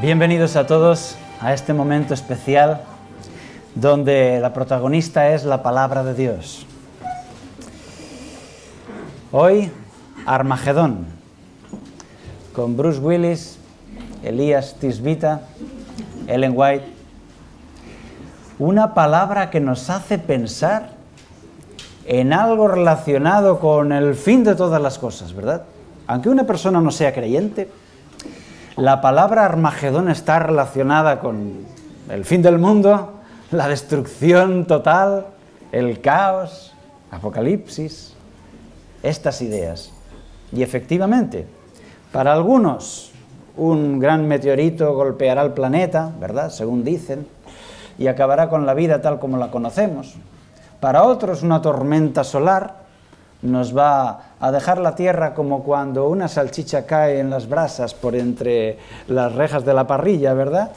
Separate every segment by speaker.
Speaker 1: Bienvenidos a todos a este momento especial donde la protagonista es la palabra de Dios. Hoy, Armagedón, con Bruce Willis, Elias Tisbita, Ellen White. Una palabra que nos hace pensar en algo relacionado con el fin de todas las cosas, ¿verdad? Aunque una persona no sea creyente, la palabra Armagedón está relacionada con el fin del mundo, la destrucción total, el caos, Apocalipsis, estas ideas. Y efectivamente, para algunos, un gran meteorito golpeará el planeta, ¿verdad?, según dicen, y acabará con la vida tal como la conocemos. Para otros, una tormenta solar nos va a dejar la tierra como cuando una salchicha cae en las brasas por entre las rejas de la parrilla, ¿verdad?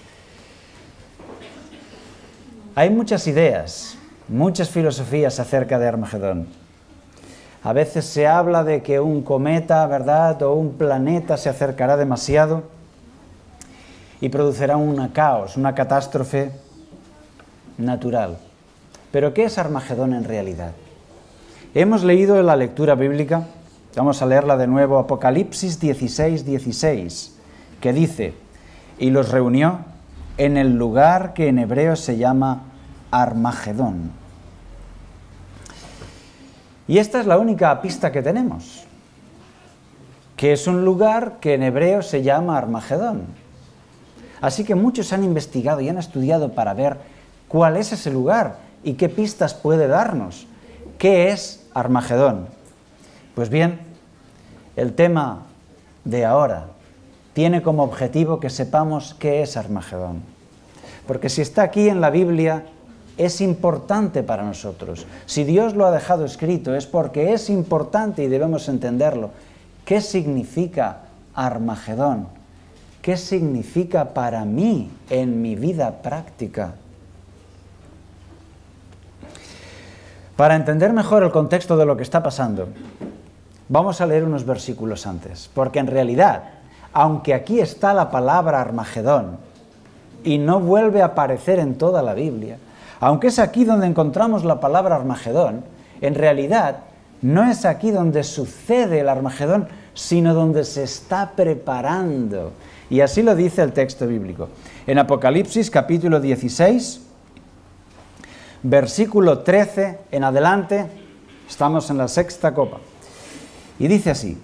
Speaker 1: Hay muchas ideas, muchas filosofías acerca de Armagedón. A veces se habla de que un cometa, ¿verdad?, o un planeta se acercará demasiado y producirá un caos, una catástrofe natural. ¿Pero qué es Armagedón en realidad? Hemos leído en la lectura bíblica, vamos a leerla de nuevo, Apocalipsis 16:16, que dice: y los reunió en el lugar que en hebreo se llama Armagedón. Y esta es la única pista que tenemos, que es un lugar que en hebreo se llama Armagedón. Así que muchos han investigado y han estudiado para ver cuál es ese lugar y qué pistas puede darnos. ¿Qué es Armagedón? Pues bien, el tema de ahora tiene como objetivo que sepamos qué es Armagedón. Porque si está aquí en la Biblia, es importante para nosotros. Si Dios lo ha dejado escrito, es porque es importante y debemos entenderlo. ¿Qué significa Armagedón? ¿Qué significa para mí en mi vida práctica? Para entender mejor el contexto de lo que está pasando, vamos a leer unos versículos antes, porque en realidad, aunque aquí está la palabra Armagedón y no vuelve a aparecer en toda la Biblia, aunque es aquí donde encontramos la palabra Armagedón, en realidad no es aquí donde sucede el Armagedón, sino donde se está preparando. Y así lo dice el texto bíblico. En Apocalipsis capítulo 16, versículo 13 en adelante, estamos en la sexta copa. Y dice así,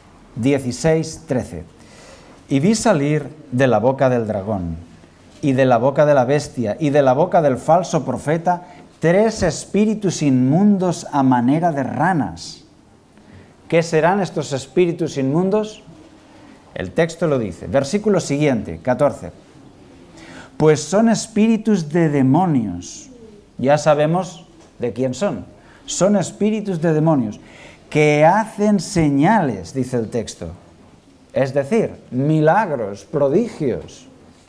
Speaker 1: 16:13. Y vi salir de la boca del dragón, y de la boca de la bestia, y de la boca del falso profeta, 3 espíritus inmundos a manera de ranas. ¿Qué serán estos espíritus inmundos? El texto lo dice. Versículo siguiente, 14. Pues son espíritus de demonios. Ya sabemos de quién son. Son espíritus de demonios que hacen señales, dice el texto. Es decir, milagros, prodigios.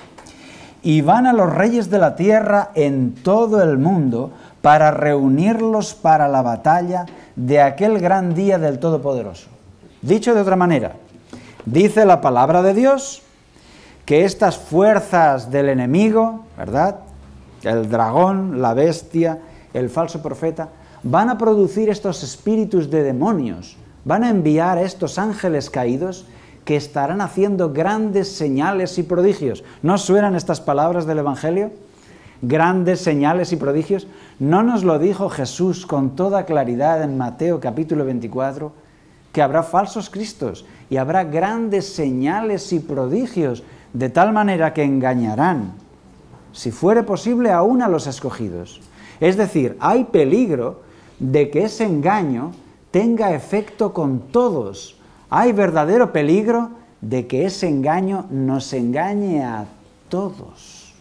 Speaker 1: Y van a los reyes de la tierra en todo el mundo para reunirlos para la batalla de aquel gran día del Todopoderoso. Dicho de otra manera, dice la palabra de Dios que estas fuerzas del enemigo, ¿verdad?, el dragón, la bestia, el falso profeta, van a producir estos espíritus de demonios, van a enviar estos ángeles caídos que estarán haciendo grandes señales y prodigios. ¿No suenan estas palabras del Evangelio? Grandes señales y prodigios. ¿No nos lo dijo Jesús con toda claridad en Mateo capítulo 24? Que habrá falsos cristos y habrá grandes señales y prodigios, de tal manera que engañarán, si fuere posible, aún a los escogidos. Es decir, hay peligro de que ese engaño tenga efecto con todos. Hay verdadero peligro de que ese engaño nos engañe a todos.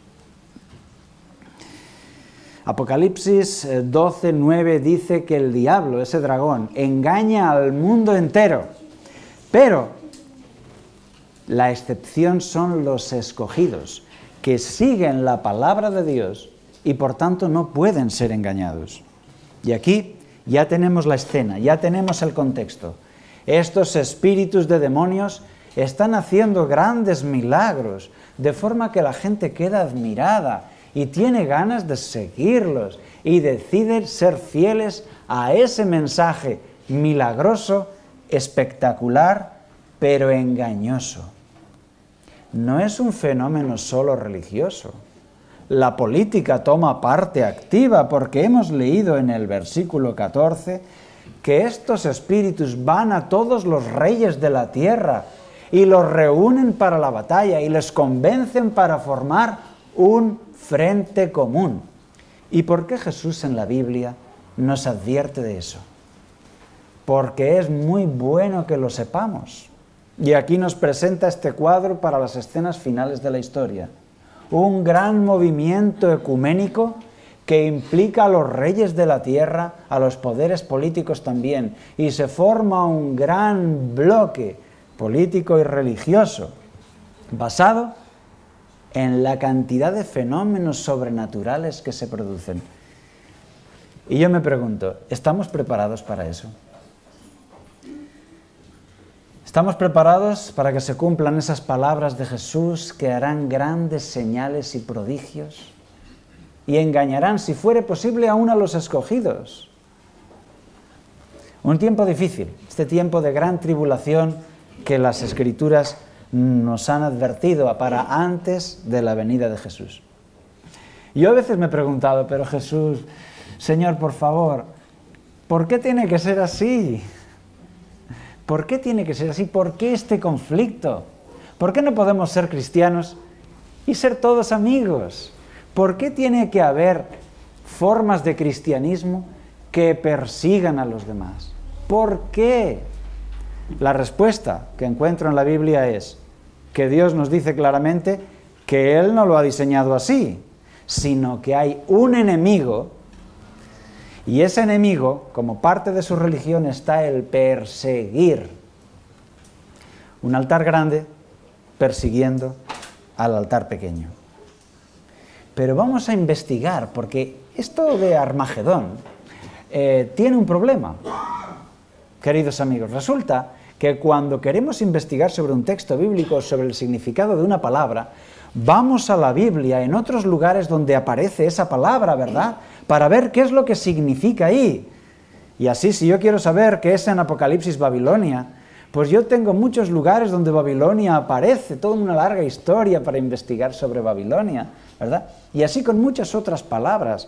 Speaker 1: Apocalipsis 12:9 dice que el diablo, ese dragón, engaña al mundo entero. Pero la excepción son los escogidos, que siguen la palabra de Dios y por tanto no pueden ser engañados. Y aquí ya tenemos la escena, ya tenemos el contexto. Estos espíritus de demonios están haciendo grandes milagros, de forma que la gente queda admirada y tiene ganas de seguirlos y deciden ser fieles a ese mensaje milagroso, espectacular, pero engañoso. No es un fenómeno solo religioso. La política toma parte activa porque hemos leído en el versículo 14 que estos espíritus van a todos los reyes de la tierra y los reúnen para la batalla y les convencen para formar un frente común. ¿Y por qué Jesús en la Biblia nos advierte de eso? Porque es muy bueno que lo sepamos. Y aquí nos presenta este cuadro para las escenas finales de la historia. Un gran movimiento ecuménico que implica a los reyes de la tierra, a los poderes políticos también, y se forma un gran bloque político y religioso basado en la cantidad de fenómenos sobrenaturales que se producen. Y yo me pregunto, ¿estamos preparados para eso? ¿Estamos preparados para que se cumplan esas palabras de Jesús que harán grandes señales y prodigios y engañarán, si fuere posible, aún a los escogidos? Un tiempo difícil, este tiempo de gran tribulación que las Escrituras nos han advertido para antes de la venida de Jesús. Yo a veces me he preguntado, pero Jesús, Señor, por favor, ¿por qué tiene que ser así? ¿Por qué tiene que ser así? ¿Por qué este conflicto? ¿Por qué no podemos ser cristianos y ser todos amigos? ¿Por qué tiene que haber formas de cristianismo que persigan a los demás? ¿Por qué? La respuesta que encuentro en la Biblia es que Dios nos dice claramente que Él no lo ha diseñado así, sino que hay un enemigo. Y ese enemigo, como parte de su religión, está el perseguir. Un altar grande persiguiendo al altar pequeño. Pero vamos a investigar, porque esto de Armagedón tiene un problema, queridos amigos. Resulta que cuando queremos investigar sobre un texto bíblico, sobre el significado de una palabra, vamos a la Biblia, en otros lugares donde aparece esa palabra, ¿verdad?, para ver qué es lo que significa ahí. Y así, si yo quiero saber qué es en Apocalipsis Babilonia, pues yo tengo muchos lugares donde Babilonia aparece, toda una larga historia para investigar sobre Babilonia, ¿verdad? Y así con muchas otras palabras.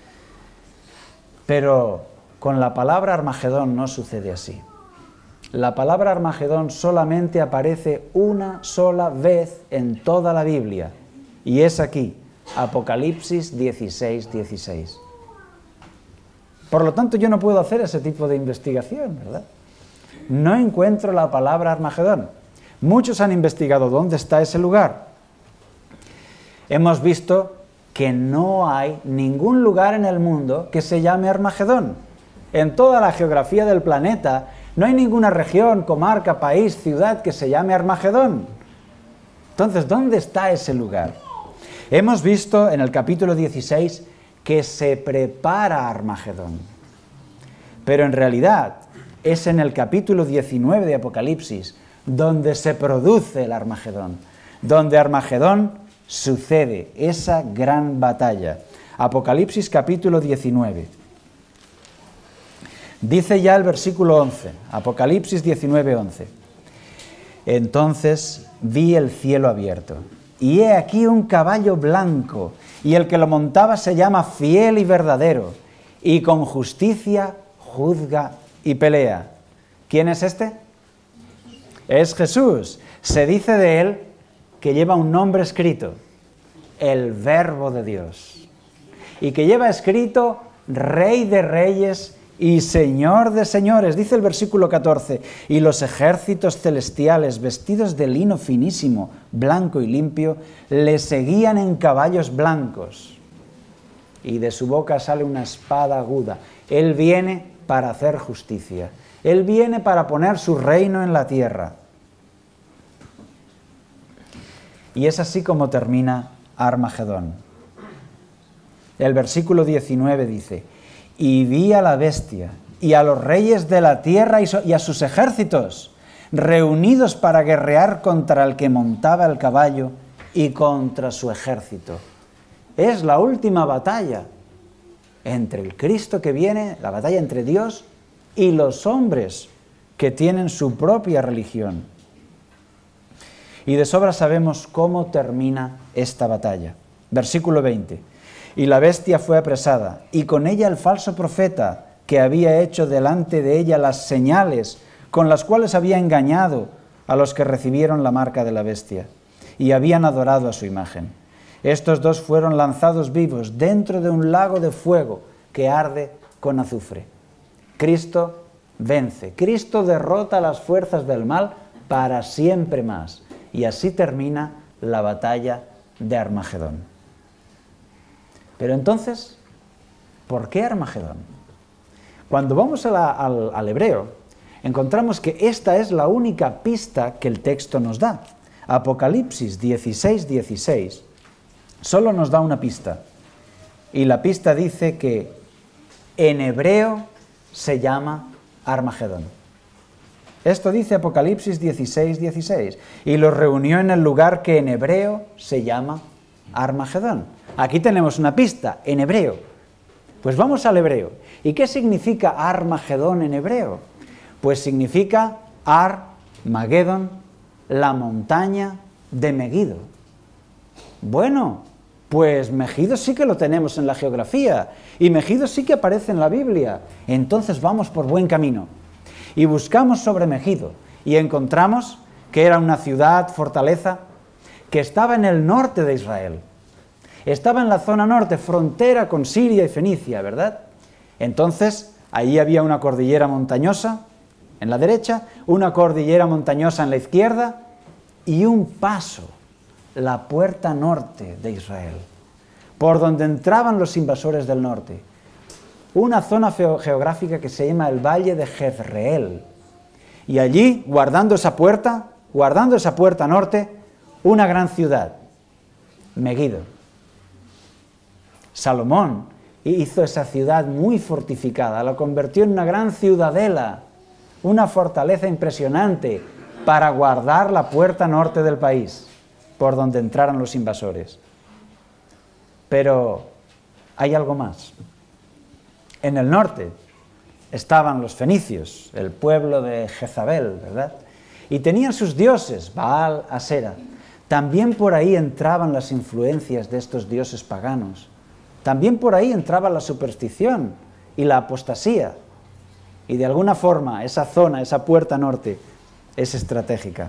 Speaker 1: Pero con la palabra Armagedón no sucede así. La palabra Armagedón solamente aparece una sola vez en toda la Biblia, y es aquí, Apocalipsis 16:16. Por lo tanto, yo no puedo hacer ese tipo de investigación, ¿verdad? No encuentro la palabra Armagedón. Muchos han investigado dónde está ese lugar. Hemos visto que no hay ningún lugar en el mundo que se llame Armagedón. En toda la geografía del planeta no hay ninguna región, comarca, país, ciudad que se llame Armagedón. Entonces, ¿dónde está ese lugar? Hemos visto en el capítulo 16 que se prepara Armagedón. Pero en realidad es en el capítulo 19 de Apocalipsis donde se produce el Armagedón, donde Armagedón sucede, esa gran batalla. Apocalipsis capítulo 19. Dice ya el versículo 11, Apocalipsis 19:11. Entonces vi el cielo abierto, y he aquí un caballo blanco, y el que lo montaba se llama Fiel y Verdadero, y con justicia juzga y pelea. ¿Quién es este? Es Jesús. Se dice de él que lleva un nombre escrito, el Verbo de Dios, y que lleva escrito Rey de Reyes y Señor de señores. Dice el versículo 14, y los ejércitos celestiales, vestidos de lino finísimo, blanco y limpio, le seguían en caballos blancos, y de su boca sale una espada aguda. Él viene para hacer justicia. Él viene para poner su reino en la tierra. Y es así como termina Armagedón. El versículo 19 dice, y vi a la bestia y a los reyes de la tierra y a sus ejércitos reunidos para guerrear contra el que montaba el caballo y contra su ejército. Es la última batalla entre el Cristo que viene, la batalla entre Dios y los hombres que tienen su propia religión. Y de sobra sabemos cómo termina esta batalla. Versículo 20. Y la bestia fue apresada, y con ella el falso profeta, que había hecho delante de ella las señales con las cuales había engañado a los que recibieron la marca de la bestia, y habían adorado a su imagen. Estos dos fueron lanzados vivos dentro de un lago de fuego que arde con azufre. Cristo vence, Cristo derrota las fuerzas del mal para siempre más. Y así termina la batalla de Armagedón. Pero entonces, ¿por qué Armagedón? Cuando vamos al hebreo, encontramos que esta es la única pista que el texto nos da. Apocalipsis 16:16 solo nos da una pista. Y la pista dice que en hebreo se llama Armagedón. Esto dice Apocalipsis 16:16. Y los reunió en el lugar que en hebreo se llama Armagedón. Aquí tenemos una pista, en hebreo. Pues vamos al hebreo. ¿Y qué significa Armagedón en hebreo? Pues significa Ar-Magedón, la montaña de Megido. Bueno, pues Megido sí que lo tenemos en la geografía. Y Megido sí que aparece en la Biblia. Entonces vamos por buen camino. Y buscamos sobre Megido y encontramos que era una ciudad, fortaleza, que estaba en el norte de Israel. Estaba en la zona norte, frontera con Siria y Fenicia, ¿verdad? Entonces, ahí había una cordillera montañosa en la derecha, una cordillera montañosa en la izquierda y un paso, la puerta norte de Israel, por donde entraban los invasores del norte. Una zona geográfica que se llama el Valle de Jezreel. Y allí, guardando esa puerta norte, una gran ciudad, Megido. Salomón hizo esa ciudad muy fortificada, la convirtió en una gran ciudadela, una fortaleza impresionante para guardar la puerta norte del país, por donde entraran los invasores. Pero hay algo más. En el norte estaban los fenicios, el pueblo de Jezabel, ¿verdad? Y tenían sus dioses, Baal, Asera. También por ahí entraban las influencias de estos dioses paganos. También por ahí entraba la superstición y la apostasía. Y de alguna forma esa zona, esa puerta norte, es estratégica.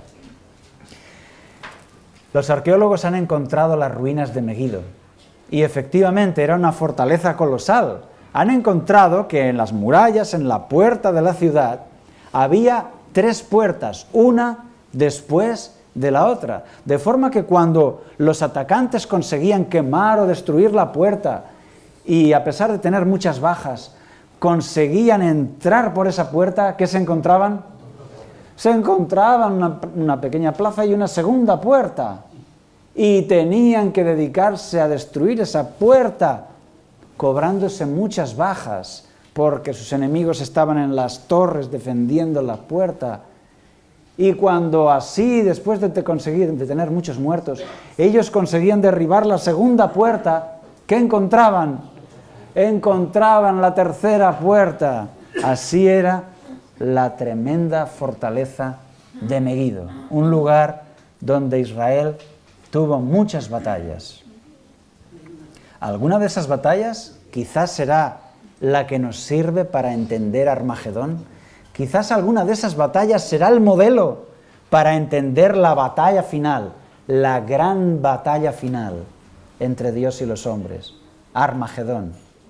Speaker 1: Los arqueólogos han encontrado las ruinas de Megido. Y efectivamente era una fortaleza colosal. Han encontrado que en las murallas, en la puerta de la ciudad, había 3 puertas, una después de la otra. De forma que cuando los atacantes conseguían quemar o destruir la puerta, y a pesar de tener muchas bajas, conseguían entrar por esa puerta, ¿qué se encontraban? Se encontraban una pequeña plaza y una segunda puerta. Y tenían que dedicarse a destruir esa puerta, cobrándose muchas bajas, porque sus enemigos estaban en las torres defendiendo la puerta. Y cuando así, después de tener muchos muertos, ellos conseguían derribar la segunda puerta, ¿qué encontraban? Encontraban la tercera puerta. Así era la tremenda fortaleza de Megido, un lugar donde Israel tuvo muchas batallas. Alguna de esas batallas quizás será la que nos sirve para entender Armagedón. Quizás alguna de esas batallas será el modelo para entender la batalla final, la gran batalla final entre Dios y los hombres, Armagedón.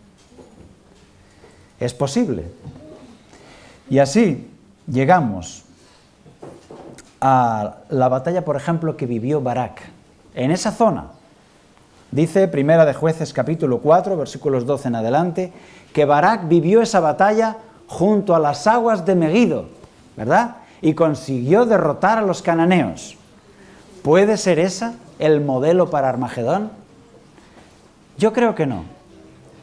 Speaker 1: Es posible. Y así llegamos a la batalla, por ejemplo, que vivió Barak en esa zona. Dice Primera de Jueces capítulo 4, versículos 12 en adelante, que Barak vivió esa batalla junto a las aguas de Megido, ¿verdad? Y consiguió derrotar a los cananeos. ¿Puede ser esa el modelo para Armagedón? Yo creo que no,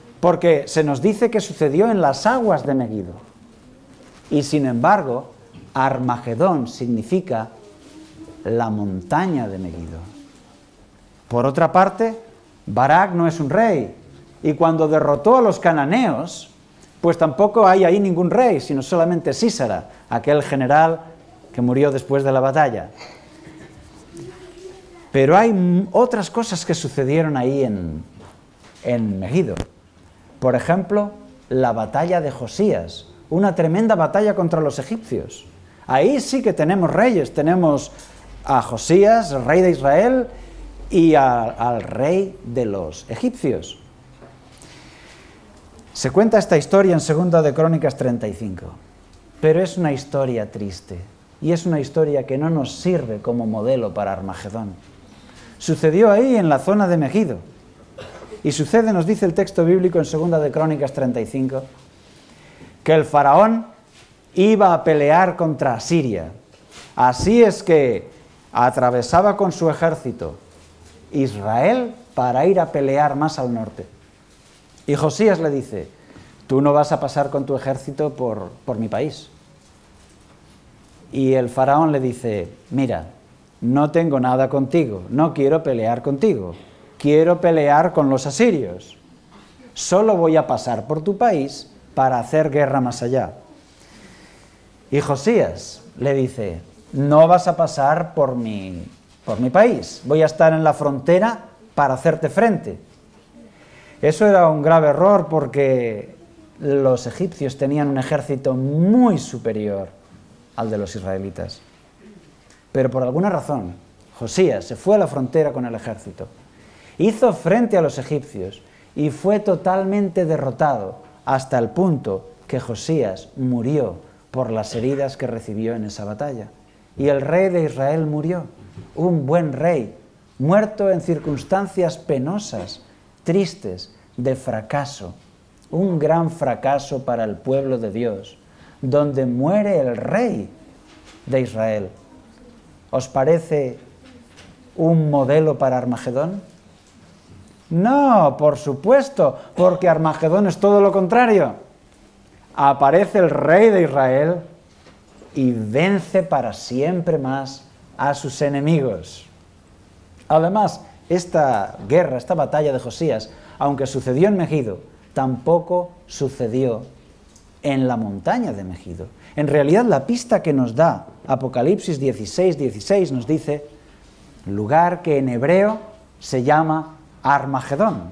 Speaker 1: porque se nos dice que sucedió en las aguas de Megido. Y sin embargo, Armagedón significa la montaña de Megiddo. Por otra parte, Barak no es un rey, y cuando derrotó a los cananeos, pues tampoco hay ahí ningún rey, sino solamente Sísara, aquel general que murió después de la batalla. Pero hay otras cosas que sucedieron ahí en Megiddo. Por ejemplo, la batalla de Josías, una tremenda batalla contra los egipcios. Ahí sí que tenemos reyes, tenemos a Josías, el rey de Israel, y al rey de los egipcios. Se cuenta esta historia en 2 de Crónicas 35, pero es una historia triste, y es una historia que no nos sirve como modelo para Armagedón. Sucedió ahí en la zona de Megiddo, y sucede, nos dice el texto bíblico en 2 de Crónicas 35, que el faraón iba a pelear contra Asiria. Así es que atravesaba con su ejército Israel para ir a pelear más al norte. Y Josías le dice, tú no vas a pasar con tu ejército por mi país. Y el faraón le dice, mira, no tengo nada contigo, no quiero pelear contigo, quiero pelear con los asirios. Solo voy a pasar por tu país para hacer guerra más allá. Y Josías le dice, no vas a pasar por mi país, voy a estar en la frontera para hacerte frente. Eso era un grave error porque los egipcios tenían un ejército muy superior al de los israelitas. Pero por alguna razón, Josías se fue a la frontera con el ejército, hizo frente a los egipcios y fue totalmente derrotado hasta el punto que Josías murió por las heridas que recibió en esa batalla. Y el rey de Israel murió, un buen rey, muerto en circunstancias penosas, tristes, de fracaso, un gran fracaso para el pueblo de Dios, donde muere el rey de Israel. ¿Os parece un modelo para Armagedón? No, por supuesto, porque Armagedón es todo lo contrario. Aparece el rey de Israel y vence para siempre más a sus enemigos. Además, esta guerra, esta batalla de Josías, aunque sucedió en Megiddo, tampoco sucedió en la montaña de Megiddo. En realidad, la pista que nos da Apocalipsis 16:16 nos dice, lugar que en hebreo se llama Armagedón,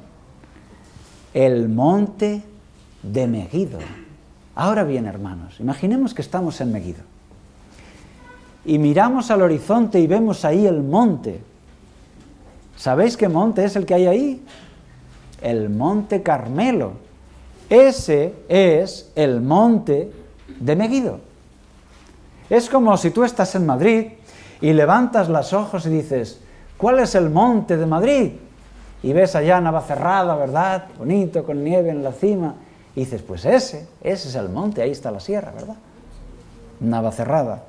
Speaker 1: el monte de Megiddo. Ahora bien, hermanos, imaginemos que estamos en Megiddo y miramos al horizonte y vemos ahí el monte. ¿Sabéis qué monte es el que hay ahí? El monte Carmelo. Ese es el monte de Megiddo. Es como si tú estás en Madrid y levantas los ojos y dices, ¿cuál es el monte de Madrid? Y ves allá Navacerrada, ¿verdad? Bonito, con nieve en la cima. Y dices, pues ese es el monte, ahí está la sierra, ¿verdad? Navacerrada.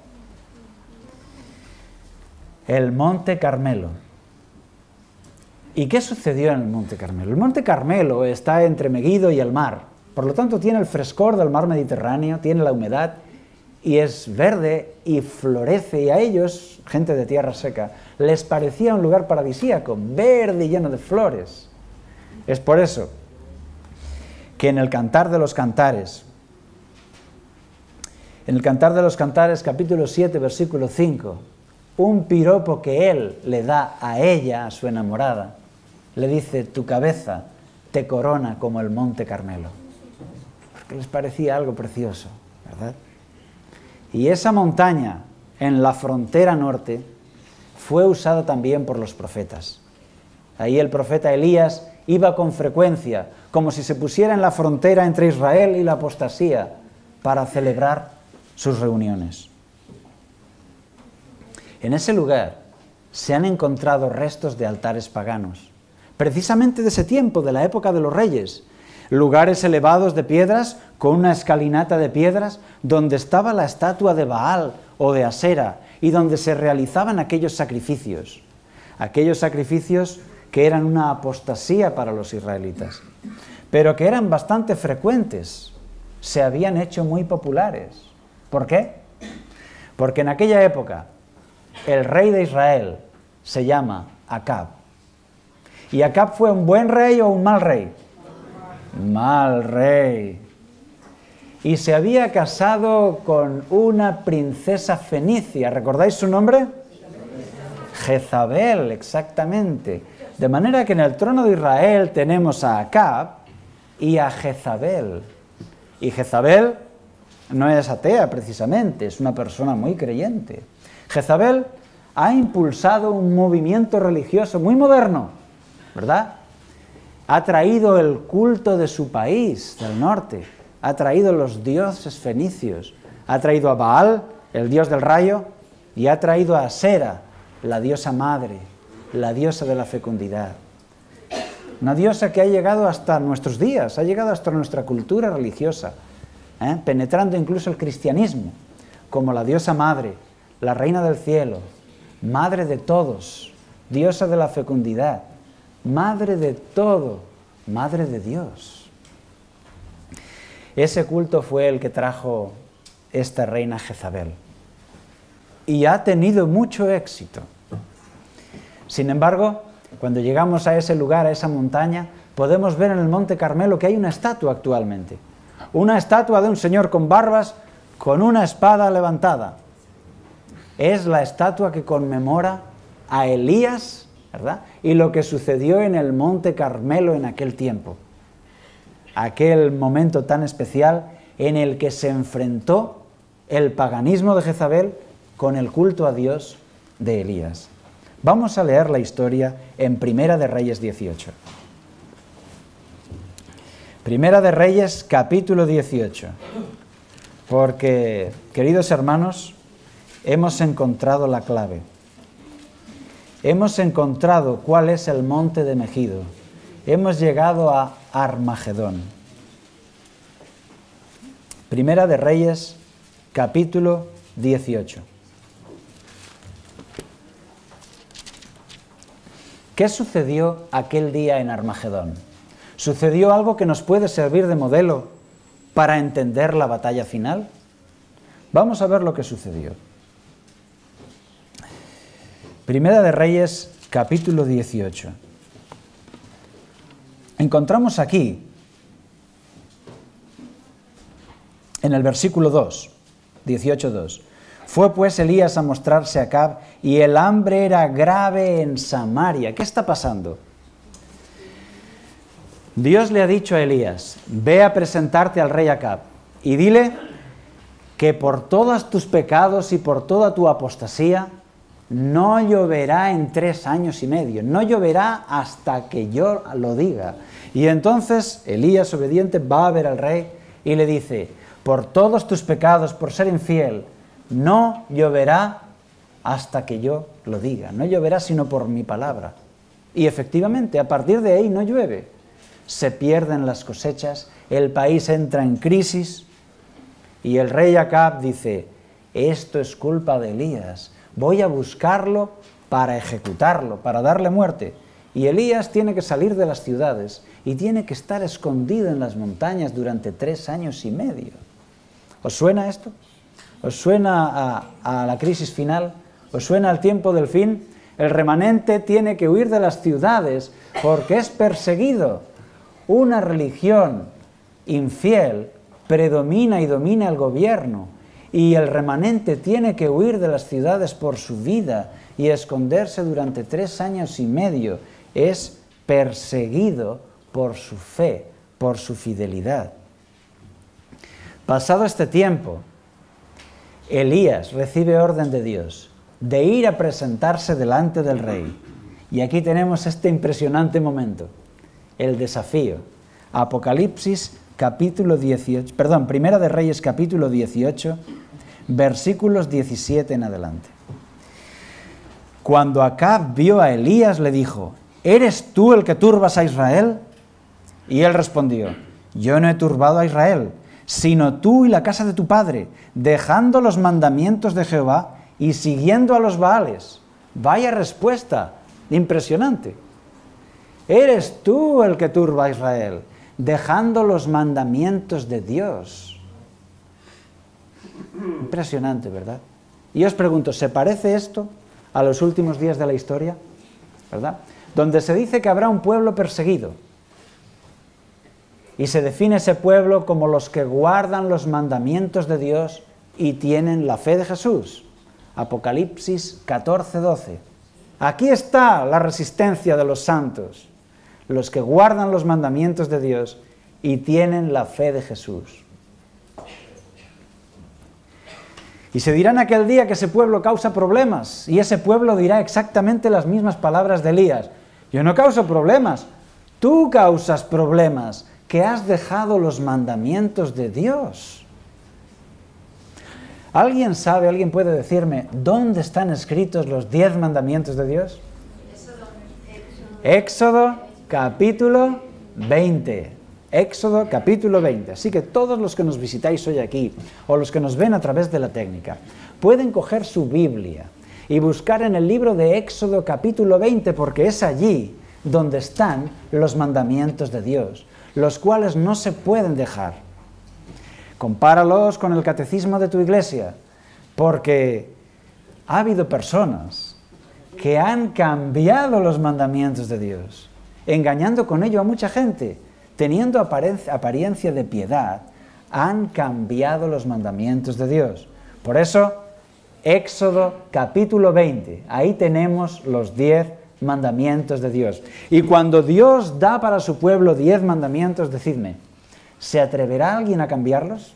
Speaker 1: El monte Carmelo. ¿Y qué sucedió en el monte Carmelo? El monte Carmelo está entre Megiddo y el mar. Por lo tanto, tiene el frescor del mar Mediterráneo, tiene la humedad y es verde y florece. Y a ellos, gente de tierra seca, les parecía un lugar paradisíaco, verde y lleno de flores. Es por eso que en el Cantar de los Cantares, capítulo 7, versículo 5, un piropo que él le da a ella, a su enamorada, le dice, tu cabeza te corona como el monte Carmelo. Porque les parecía algo precioso, ¿verdad? Y esa montaña en la frontera norte fue usada también por los profetas. Ahí el profeta Elías iba con frecuencia, como si se pusiera en la frontera entre Israel y la apostasía, para celebrar sus reuniones. En ese lugar se han encontrado restos de altares paganos, precisamente de ese tiempo, de la época de los reyes, lugares elevados de piedras, con una escalinata de piedras, donde estaba la estatua de Baal o de Asera, y donde se realizaban aquellos sacrificios que eran una apostasía para los israelitas, pero que eran bastante frecuentes, se habían hecho muy populares. ¿Por qué? Porque en aquella época el rey de Israel se llama Acab. ¿Y Acab fue un buen rey o un mal rey? Mal rey. Y se había casado con una princesa fenicia. ¿Recordáis su nombre? Jezabel, exactamente. De manera que en el trono de Israel tenemos a Acab y a Jezabel. Y Jezabel no es atea precisamente, es una persona muy creyente. Jezabel ha impulsado un movimiento religioso muy moderno, ¿verdad? Ha traído el culto de su país, del norte, ha traído los dioses fenicios, ha traído a Baal, el dios del rayo, y ha traído a Asera, la diosa madre, la diosa de la fecundidad. Una diosa que ha llegado hasta nuestros días, ha llegado hasta nuestra cultura religiosa, penetrando incluso el cristianismo, como la diosa madre, la reina del cielo, madre de todos, diosa de la fecundidad, madre de todo, madre de Dios. Ese culto fue el que trajo esta reina Jezabel. Y ha tenido mucho éxito. Sin embargo, cuando llegamos a ese lugar, a esa montaña, podemos ver en el Monte Carmelo que hay una estatua actualmente. Una estatua de un señor con barbas, con una espada levantada. Es la estatua que conmemora a Elías, ¿verdad? Y lo que sucedió en el Monte Carmelo en aquel tiempo. Aquel momento tan especial en el que se enfrentó el paganismo de Jezabel con el culto a Dios de Elías. Vamos a leer la historia en Primera de Reyes 18. Primera de Reyes, capítulo 18. Porque, queridos hermanos, hemos encontrado la clave. Hemos encontrado cuál es el monte de Megido. Hemos llegado a Armagedón. Primera de Reyes, capítulo 18. ¿Qué sucedió aquel día en Armagedón? ¿Sucedió algo que nos puede servir de modelo para entender la batalla final? Vamos a ver lo que sucedió. Primera de Reyes, capítulo 18. Encontramos aquí, en el versículo 2, 18:2. Fue pues Elías a mostrarse a Acab, y el hambre era grave en Samaria. ¿Qué está pasando? Dios le ha dicho a Elías, ve a presentarte al rey Acab, y dile que por todos tus pecados y por toda tu apostasía, no lloverá en 3 años y medio, no lloverá hasta que yo lo diga. Y entonces Elías, obediente, va a ver al rey y le dice, por todos tus pecados, por ser infiel, no lloverá hasta que yo lo diga, no lloverá sino por mi palabra. Y efectivamente, a partir de ahí no llueve. Se pierden las cosechas, el país entra en crisis y el rey Acab dice, esto es culpa de Elías, voy a buscarlo para ejecutarlo, para darle muerte. Y Elías tiene que salir de las ciudades y tiene que estar escondido en las montañas durante 3 años y medio. ¿Os suena esto? ¿Os suena a la crisis final? ¿Os suena al tiempo del fin? El remanente tiene que huir de las ciudades porque es perseguido. Una religión infiel predomina y domina el gobierno y el remanente tiene que huir de las ciudades por su vida y esconderse durante 3 años y medio. Es perseguido por su fe, por su fidelidad. Pasado este tiempo, Elías recibe orden de Dios de ir a presentarse delante del rey. Y aquí tenemos este impresionante momento, el desafío. Apocalipsis capítulo 18, perdón, Primera de Reyes capítulo 18, versículos 17 en adelante. Cuando Acab vio a Elías, le dijo, ¿eres tú el que turbas a Israel? Y él respondió, yo no he turbado a Israel, sino tú y la casa de tu padre, dejando los mandamientos de Jehová y siguiendo a los Baales. Vaya respuesta, impresionante. Eres tú el que turba a Israel, dejando los mandamientos de Dios. Impresionante, ¿verdad? Y os pregunto, ¿se parece esto a los últimos días de la historia? ¿Verdad? Donde se dice que habrá un pueblo perseguido. Y se define ese pueblo como los que guardan los mandamientos de Dios y tienen la fe de Jesús. Apocalipsis 14:12. Aquí está la resistencia de los santos, los que guardan los mandamientos de Dios y tienen la fe de Jesús. Y se dirá en aquel día que ese pueblo causa problemas, y ese pueblo dirá exactamente las mismas palabras de Elías. Yo no causo problemas, tú causas problemas, que has dejado los mandamientos de Dios. ¿Alguien sabe, alguien puede decirme, dónde están escritos los 10 mandamientos de Dios? Éxodo capítulo 20. Éxodo capítulo 20. Así que todos los que nos visitáis hoy aquí, o los que nos ven a través de la técnica, pueden coger su Biblia y buscar en el libro de Éxodo capítulo 20, porque es allí donde están los mandamientos de Dios, los cuales no se pueden dejar. Compáralos con el catecismo de tu iglesia, porque ha habido personas que han cambiado los mandamientos de Dios, engañando con ello a mucha gente, teniendo apariencia de piedad, han cambiado los mandamientos de Dios. Por eso, Éxodo capítulo 20, ahí tenemos los 10 mandamientos de Dios. Y cuando Dios da para su pueblo 10 mandamientos, decidme, ¿se atreverá alguien a cambiarlos?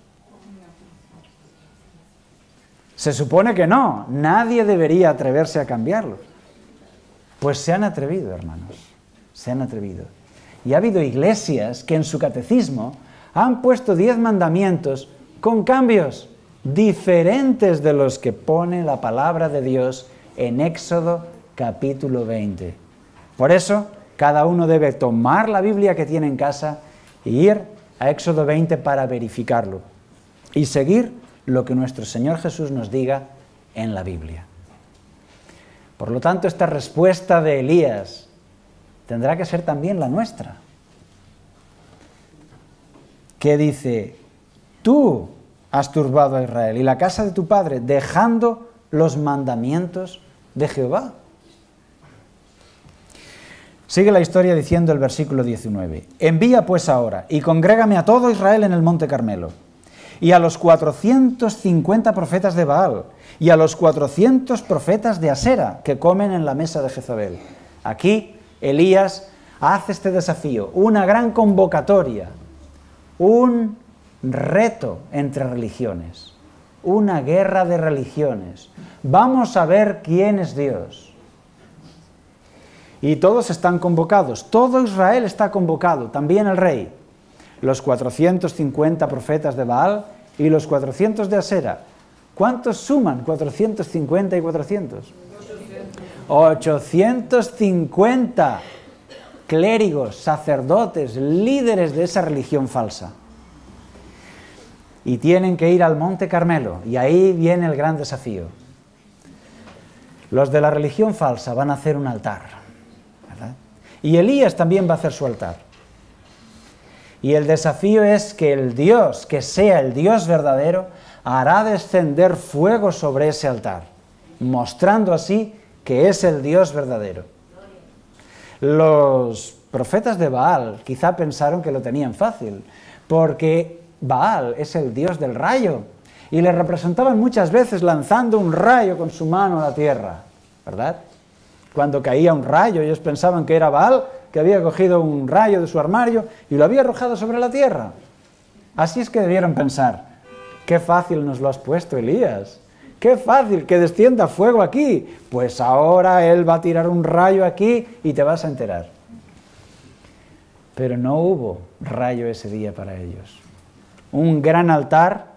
Speaker 1: Se supone que no, nadie debería atreverse a cambiarlos. Pues se han atrevido, hermanos, se han atrevido. Y ha habido iglesias que en su catecismo han puesto 10 mandamientos con cambios diferentes de los que pone la palabra de Dios en Éxodo capítulo 20. Por eso, cada uno debe tomar la Biblia que tiene en casa e ir a Éxodo 20 para verificarlo y seguir lo que nuestro Señor Jesús nos diga en la Biblia. Por lo tanto, esta respuesta de Elías tendrá que ser también la nuestra, que dice, tú has turbado a Israel y la casa de tu padre, dejando los mandamientos de Jehová. Sigue la historia diciendo el versículo 19, envía pues ahora y congrégame a todo Israel en el monte Carmelo, y a los 450 profetas de Baal, y a los 400 profetas de Asera, que comen en la mesa de Jezabel. Aquí Elías hace este desafío, una gran convocatoria, un reto entre religiones, una guerra de religiones. Vamos a ver quién es Dios. Y todos están convocados, todo Israel está convocado, también el rey. Los 450 profetas de Baal y los 400 de Asera. ¿Cuántos suman 450 y 400? 850 clérigos, sacerdotes, líderes de esa religión falsa. Y tienen que ir al monte Carmelo, y ahí viene el gran desafío. Los de la religión falsa van a hacer un altar, ¿verdad? Y Elías también va a hacer su altar. Y el desafío es que el Dios, que sea el Dios verdadero, hará descender fuego sobre ese altar, mostrando así que es el Dios verdadero. Los profetas de Baal quizá pensaron que lo tenían fácil, porque Baal es el Dios del rayo, y le representaban muchas veces lanzando un rayo con su mano a la tierra, ¿verdad? Cuando caía un rayo, ellos pensaban que era Baal, que había cogido un rayo de su armario y lo había arrojado sobre la tierra. Así es que debieron pensar, qué fácil nos lo has puesto, Elías, qué fácil que descienda fuego aquí, pues ahora él va a tirar un rayo aquí y te vas a enterar. Pero no hubo rayo ese día para ellos. Un gran altar,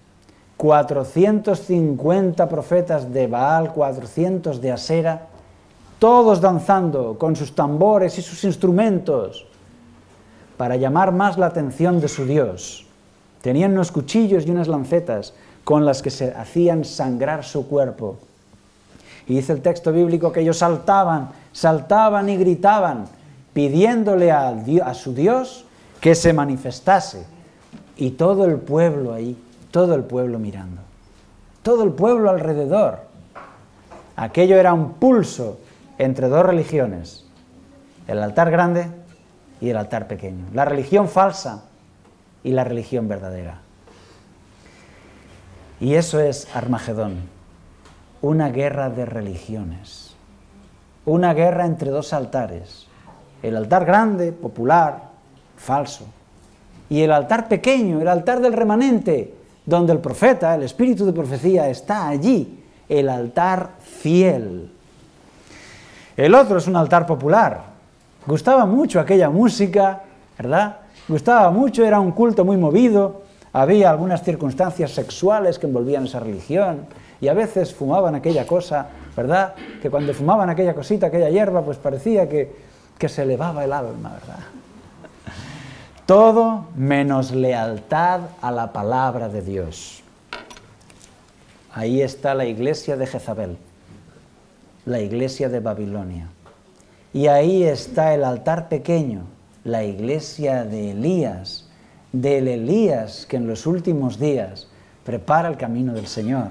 Speaker 1: 450 profetas de Baal, 400 de Asera, todos danzando con sus tambores y sus instrumentos para llamar más la atención de su Dios. Tenían unos cuchillos y unas lancetas con las que se hacían sangrar su cuerpo. Y dice el texto bíblico que ellos saltaban y gritaban, pidiéndole a su Dios que se manifestase. Y todo el pueblo ahí, todo el pueblo mirando. todo el pueblo alrededor. Aquello era un pulso entre dos religiones, el altar grande y el altar pequeño, la religión falsa y la religión verdadera. Y eso es Armagedón, una guerra de religiones, una guerra entre dos altares, el altar grande, popular, falso, y el altar pequeño, el altar del remanente, donde el profeta, el espíritu de profecía está allí, el altar fiel. El otro es un altar popular, gustaba mucho aquella música, ¿verdad? Gustaba mucho, era un culto muy movido, había algunas circunstancias sexuales que envolvían esa religión, y a veces fumaban aquella cosa, ¿verdad? Que cuando fumaban aquella cosita, aquella hierba, pues parecía que se elevaba el alma, ¿verdad? Todo menos lealtad a la palabra de Dios. Ahí está la iglesia de Jezabel, la iglesia de Babilonia. Y ahí está el altar pequeño, la iglesia de Elías, del Elías que en los últimos días prepara el camino del Señor.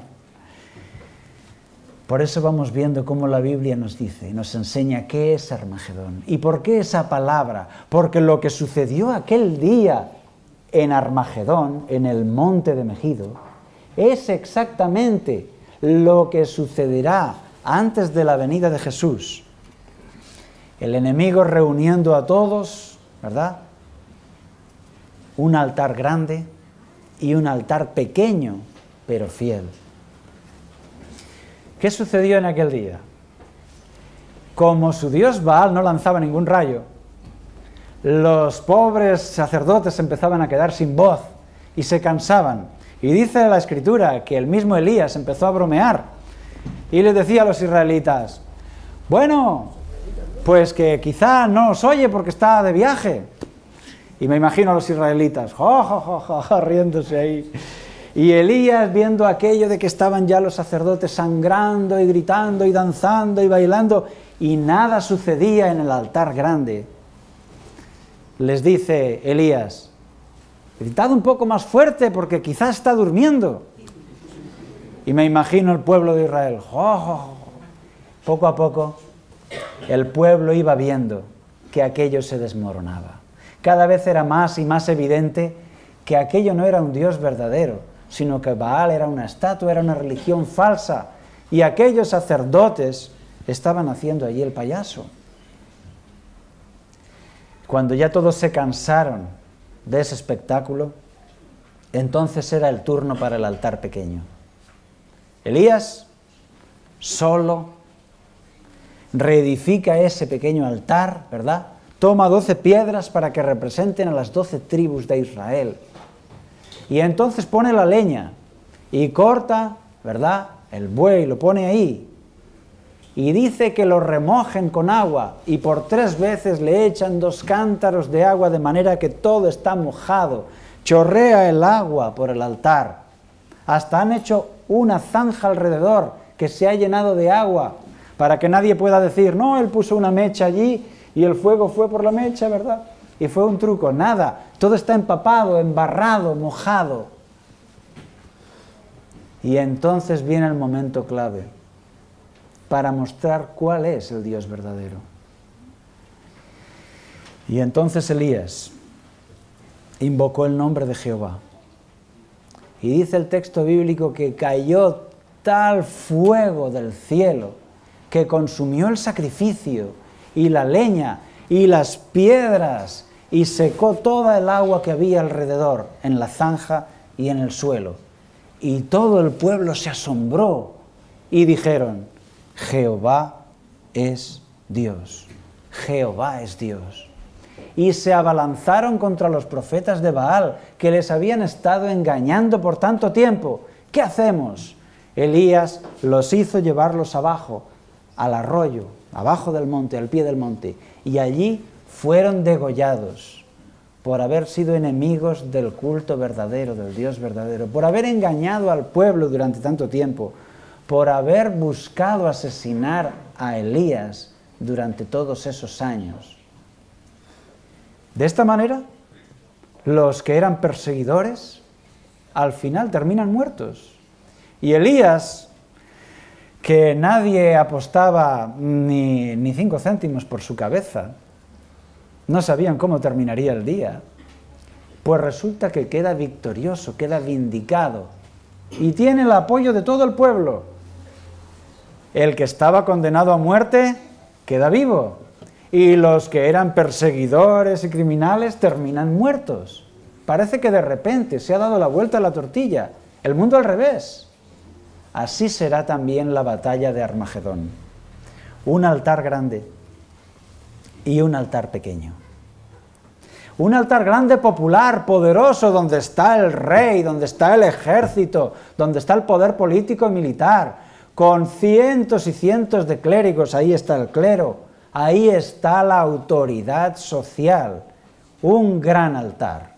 Speaker 1: Por eso vamos viendo cómo la Biblia nos dice, nos enseña qué es Armagedón. ¿Y por qué esa palabra? Porque lo que sucedió aquel día en Armagedón, en el monte de Megido, es exactamente lo que sucederá antes de la venida de Jesús. El enemigo reuniendo a todos, ¿verdad? Un altar grande y un altar pequeño, pero fiel. ¿Qué sucedió en aquel día? Como su dios Baal no lanzaba ningún rayo, los pobres sacerdotes empezaban a quedar sin voz y se cansaban. Y dice la Escritura que el mismo Elías empezó a bromear y les decía a los israelitas, bueno, pues que quizá no os oye porque está de viaje. Y me imagino a los israelitas, riéndose ahí. Y Elías, viendo aquello de que estaban ya los sacerdotes sangrando y gritando y danzando y bailando, y nada sucedía en el altar grande, les dice Elías, gritad un poco más fuerte porque quizás está durmiendo. Y me imagino el pueblo de Israel, poco a poco, el pueblo iba viendo que aquello se desmoronaba. Cada vez era más y más evidente que aquello no era un Dios verdadero, sino que Baal era una estatua, era una religión falsa, y aquellos sacerdotes estaban haciendo allí el payaso. Cuando ya todos se cansaron de ese espectáculo, entonces era el turno para el altar pequeño. Elías, solo, reedifica ese pequeño altar, ¿verdad? Toma 12 piedras para que representen a las 12 tribus de Israel. Y entonces pone la leña y corta, ¿verdad?, el buey, lo pone ahí. Y dice que lo remojen con agua y por 3 veces le echan 2 cántaros de agua de manera que todo está mojado. Chorrea el agua por el altar. Hasta han hecho una zanja alrededor que se ha llenado de agua para que nadie pueda decir, no, él puso una mecha allí y el fuego fue por la mecha, ¿verdad? Y fue un truco, nada, todo está empapado, embarrado, mojado. Y entonces viene el momento clave para mostrar cuál es el Dios verdadero. Y entonces Elías invocó el nombre de Jehová. Y dice el texto bíblico que cayó tal fuego del cielo que consumió el sacrificio y la leña y las piedras y secó toda el agua que había alrededor, en la zanja y en el suelo. Y todo el pueblo se asombró y dijeron, Jehová es Dios, Jehová es Dios. Y se abalanzaron contra los profetas de Baal, que les habían estado engañando por tanto tiempo. ¿Qué hacemos? Elías los hizo llevarlos abajo, al arroyo, abajo del monte, al pie del monte, y allí fueron degollados por haber sido enemigos del culto verdadero, del Dios verdadero, por haber engañado al pueblo durante tanto tiempo, por haber buscado asesinar a Elías durante todos esos años. De esta manera, los que eran perseguidores, al final terminan muertos. Y Elías, que nadie apostaba ni 5 céntimos por su cabeza, no sabían cómo terminaría el día, pues resulta que queda victorioso, queda vindicado, y tiene el apoyo de todo el pueblo. El que estaba condenado a muerte queda vivo, y los que eran perseguidores y criminales terminan muertos. Parece que de repente se ha dado la vuelta a la tortilla, el mundo al revés. Así será también la batalla de Armagedón. Un altar grande y un altar pequeño. Un altar grande, popular, poderoso, donde está el rey, donde está el ejército, donde está el poder político y militar, con cientos y cientos de clérigos. Ahí está el clero, ahí está la autoridad social. Un gran altar,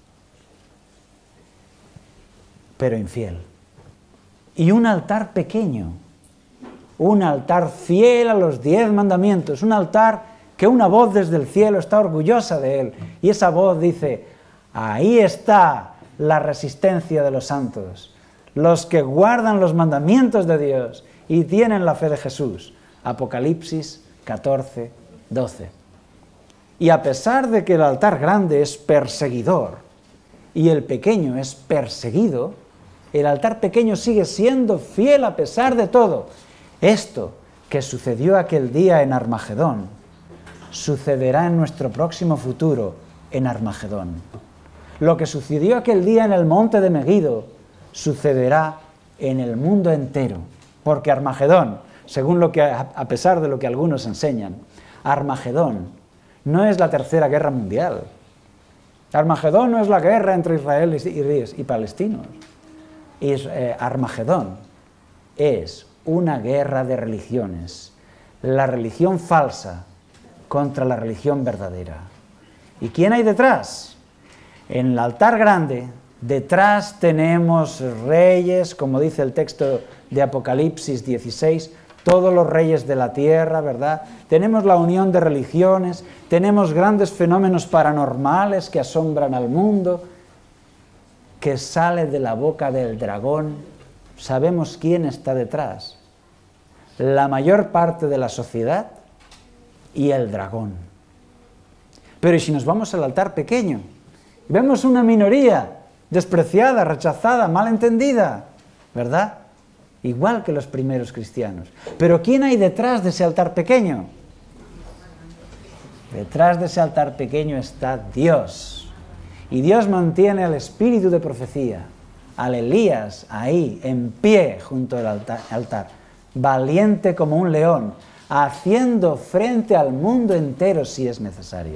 Speaker 1: pero infiel. Y un altar pequeño, un altar fiel a los 10 mandamientos, un altar que una voz desde el cielo está orgullosa de él, y esa voz dice: ahí está la resistencia de los santos, los que guardan los mandamientos de Dios y tienen la fe de Jesús. Apocalipsis 14, 12. Y a pesar de que el altar grande es perseguidor y el pequeño es perseguido, el altar pequeño sigue siendo fiel a pesar de todo. Esto que sucedió aquel día en Armagedón, sucederá en nuestro próximo futuro en Armagedón. Lo que sucedió aquel día en el monte de Megido, sucederá en el mundo entero. Porque Armagedón, según a pesar de lo que algunos enseñan, Armagedón no es la tercera guerra mundial. Armagedón no es la guerra entre israelíes y palestinos. Armagedón es una guerra de religiones, la religión falsa contra la religión verdadera. ¿Y quién hay detrás? En el altar grande, detrás tenemos reyes, como dice el texto de Apocalipsis 16, todos los reyes de la tierra, ¿verdad? Tenemos la unión de religiones, tenemos grandes fenómenos paranormales que asombran al mundo, que sale de la boca del dragón. Sabemos quién está detrás: la mayor parte de la sociedad y el dragón. Pero ¿y si nos vamos al altar pequeño? Vemos una minoría despreciada, rechazada, malentendida, ¿verdad? Igual que los primeros cristianos. Pero ¿quién hay detrás de ese altar pequeño? Detrás de ese altar pequeño está Dios. Y Dios mantiene al espíritu de profecía, al Elías, ahí, en pie junto al altar, valiente como un león, haciendo frente al mundo entero si es necesario.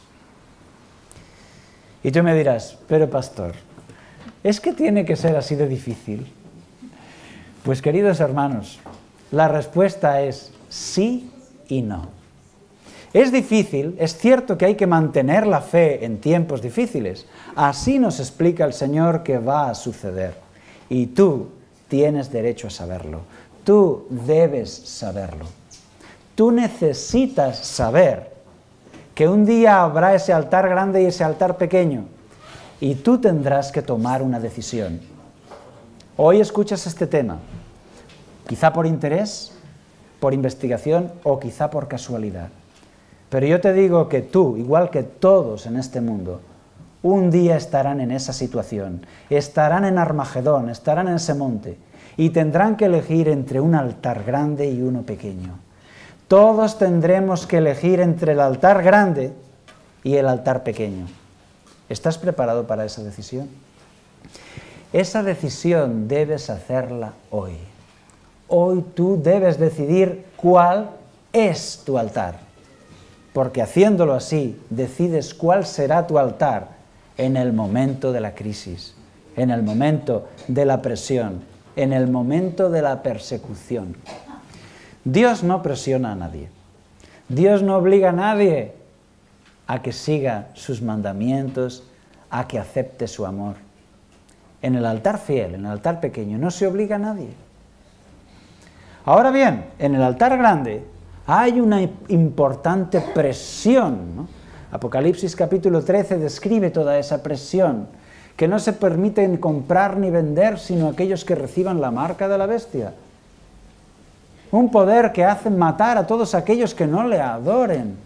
Speaker 1: Y tú me dirás: pero pastor, ¿es que tiene que ser así de difícil? Pues queridos hermanos, la respuesta es sí y no. Es difícil, es cierto que hay que mantener la fe en tiempos difíciles. Así nos explica el Señor que va a suceder. Y tú tienes derecho a saberlo. Tú debes saberlo. Tú necesitas saber que un día habrá ese altar grande y ese altar pequeño. Y tú tendrás que tomar una decisión. Hoy escuchas este tema, quizá por interés, por investigación o quizá por casualidad. Pero yo te digo que tú, igual que todos en este mundo, un día estarán en esa situación, estarán en Armagedón, estarán en ese monte, y tendrán que elegir entre un altar grande y uno pequeño. Todos tendremos que elegir entre el altar grande y el altar pequeño. ¿Estás preparado para esa decisión? Esa decisión debes hacerla hoy. Hoy tú debes decidir cuál es tu altar. Porque haciéndolo así, decides cuál será tu altar en el momento de la crisis, en el momento de la presión, en el momento de la persecución. Dios no presiona a nadie. Dios no obliga a nadie a que siga sus mandamientos, a que acepte su amor. En el altar fiel, en el altar pequeño, no se obliga a nadie. Ahora bien, en el altar grande hay una importante presión, ¿no? Apocalipsis capítulo 13 describe toda esa presión que no se permiten comprar ni vender sino aquellos que reciban la marca de la bestia. Un poder que hace matar a todos aquellos que no le adoren.